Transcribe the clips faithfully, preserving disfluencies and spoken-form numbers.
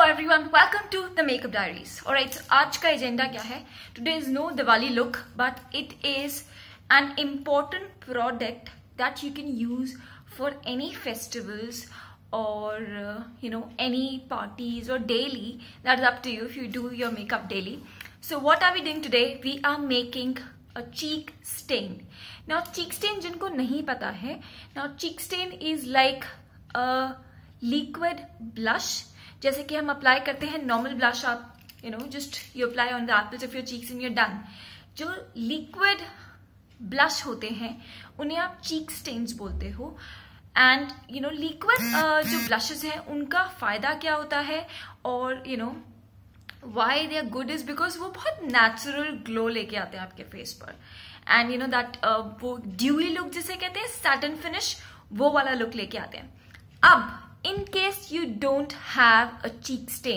everyone, welcome to the Makeup Diaries. Alright, so आज का agenda क्या है? Today is no Diwali look, but it is an important product that you can use for any festivals or uh, you know any parties or daily. That's up to you if you do your makeup daily. So what are we doing today? We are making a cheek stain. Now cheek stain जिनको नहीं पता है, now cheek stain is like a liquid blush. जैसे कि हम apply करते हैं normal blush, आप you know just you apply on the apples of your cheeks and you are done. जो लिक्विड ब्लश होते हैं उन्हें आप चीक स्टेन्स बोलते हो. एंड यू नो लिक्विड जो ब्लशेस हैं उनका फायदा क्या होता है और you know why they are good is because वो बहुत नेचुरल ग्लो लेके आते हैं आपके फेस पर. एंड यू नो दैट वो ड्यूई लुक जिसे कहते हैं, सैटिन फिनिश, वो वाला लुक लेके आते हैं. अब in case you don't have a cheek stain,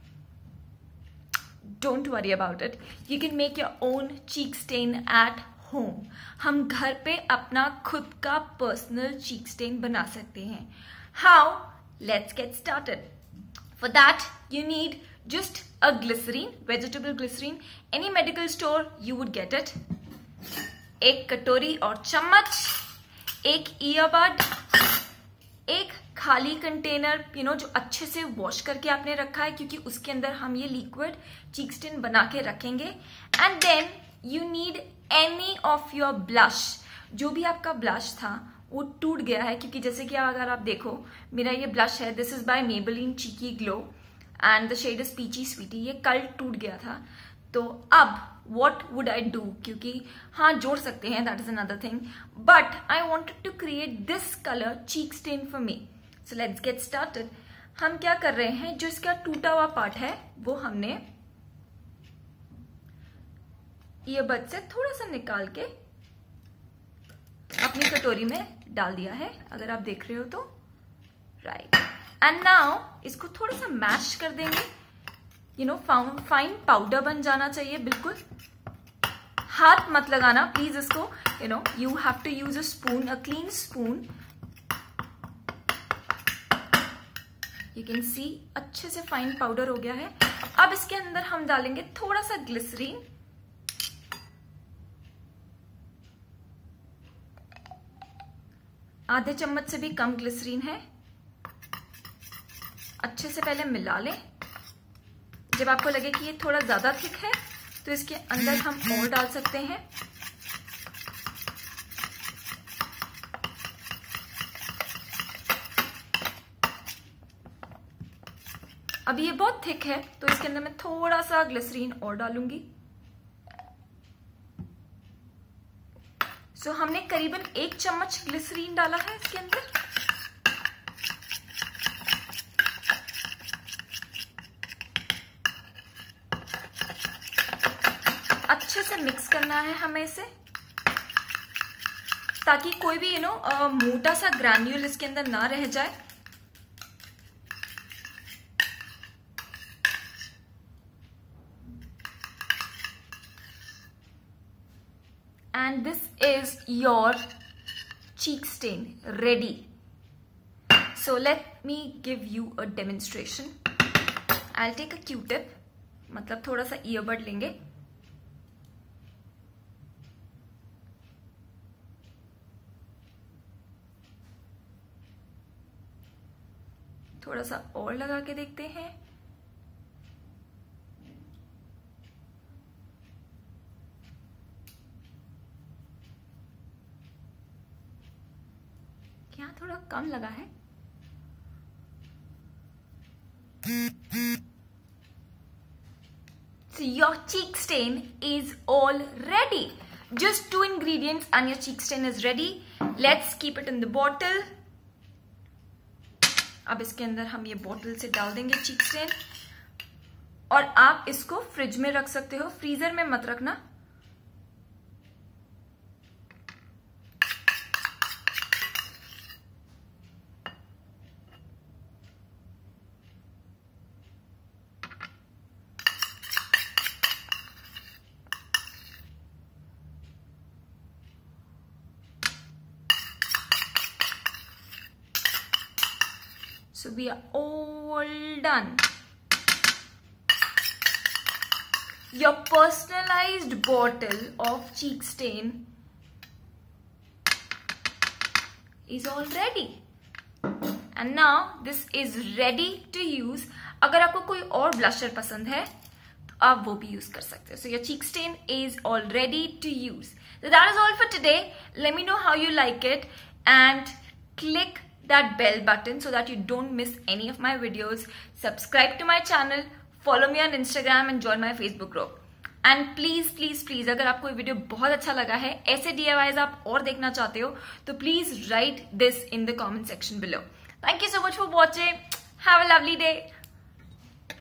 don't worry about it. You can make your own cheek stain at home. हम घर पे अपना खुद का personal cheek stain बना सकते हैं. How? Let's get started. For that, you need just a glycerine, vegetable glycerine. Any medical store, you would get it. एक कटोरी और चम्मच, एक ईयरबड, एक खाली कंटेनर यू नो जो अच्छे से वॉश करके आपने रखा है क्योंकि उसके अंदर हम ये लिक्विड चीक स्टेन बना के रखेंगे. And then you need any of your blush. जो भी आपका ब्लश था वो टूट गया है क्योंकि जैसे कि अगर आप देखो मेरा ये ब्लश है, this is by Maybelline Cheeky Glow and the shade is Peachy Sweetie. ये कल टूट गया था. तो अब what would I do? क्योंकि हाँ जोड़ सकते हैं, that is another thing, but I wanted to create this color cheek stain for me. So let's get started. हम क्या कर रहे हैं, जो इसका टूटा हुआ पार्ट है वो हमने ईयरबड से थोड़ा सा निकाल के अपनी कटोरी में डाल दिया है, अगर आप देख रहे हो तो. राइट, एंड नाउ इसको थोड़ा सा मैश कर देंगे. यू नो फाइन पाउडर बन जाना चाहिए बिल्कुल. हाथ मत लगाना प्लीज इसको. You know you have to use a spoon, a clean spoon. You can see अच्छे से फाइन पाउडर हो गया है. अब इसके अंदर हम डालेंगे थोड़ा सा ग्लिसरीन. आधे चम्मच से भी कम ग्लिसरीन है. अच्छे से पहले मिला लें. जब आपको लगे कि ये थोड़ा ज्यादा थिक है तो इसके अंदर हम और डाल सकते हैं. अब ये बहुत थिक है तो इसके अंदर मैं थोड़ा सा ग्लिसरीन और डालूंगी. सो so, हमने करीबन एक चम्मच ग्लिसरीन डाला है इसके अंदर. अच्छे से मिक्स करना है हमें इसे ताकि कोई भी यू नो मोटा सा ग्रैन्यूल इसके अंदर ना रह जाए. And this is your cheek stain ready. So let me give you a demonstration. I take a Q-tip, मतलब थोड़ा सा ईयरबड लेंगे. थोड़ा सा और लगा के देखते हैं. क्या थोड़ा कम लगा है? So your cheek stain is all ready. Just two ingredients and your cheek stain is ready. Let's keep it in the bottle. अब इसके अंदर हम ये बोतल से डाल देंगे चीक स्टेन और आप इसको फ्रिज में रख सकते हो. फ्रीजर में मत रखना. So we are all done. your personalized bottle of cheek stain is all ready. And now this is ready to use. अगर आपको कोई और ब्लशर पसंद है तो आप वो भी यूज कर सकते हो. So your cheek stain is all ready to use. So that is all for today. Let me know how you like it and click that bell button so that you don't miss any of my videos. Subscribe to my channel, follow me on Instagram and join my Facebook group. And please please please अगर आपको ये video बहुत अच्छा लगा है, ऐसे D I Ys आप और देखना चाहते हो तो please write this in the comment section below. Thank you so much for watching. Have a lovely day.